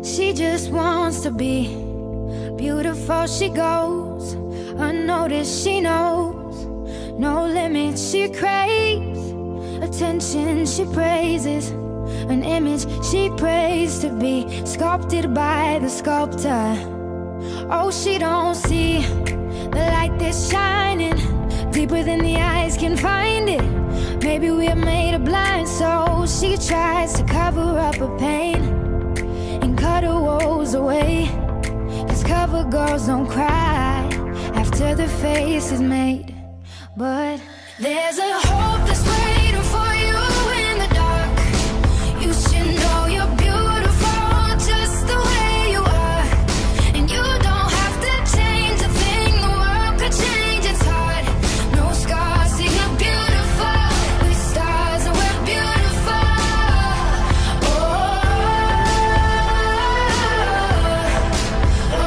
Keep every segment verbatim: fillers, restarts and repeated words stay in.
She just wants to be beautiful. She goes unnoticed. She knows no limits. She craves attention. She praises an image she prays to be sculpted by the sculptor. Oh, she don't see the light that's shining deeper than the eyes can find it. Maybe we're made of blind, so she tries to cover up her pain and cut her woes away. Cause cover girls don't cry after the face is made. But there's a hope that's waiting for you in the dark. You should know you're beautiful just the way you are. And you don't have to change a thing, the world could change its heart. No scars, see you're beautiful. We're stars and we're beautiful. Oh, oh,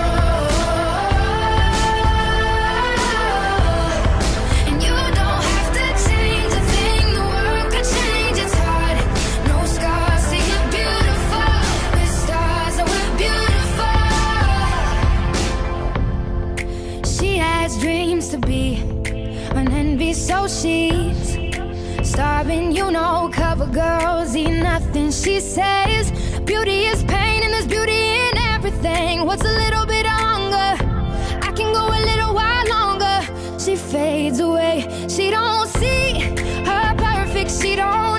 oh. And you don't have to change a thing, the world could change its heart. No scars, see you're beautiful. We're stars and we're beautiful. She has dreams to be an envy, so she's starving. You know, cover girls eat nothing. She says beauty is pain and there's beauty in everything. What's a little bit of hunger? I can go a little while longer. She fades away. She don't see her perfect. She don't